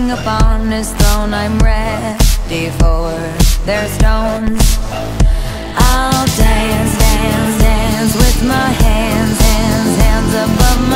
king upon his throne, I'm ready for their stones. I'll dance, dance, dance with my hands, hands, hands above my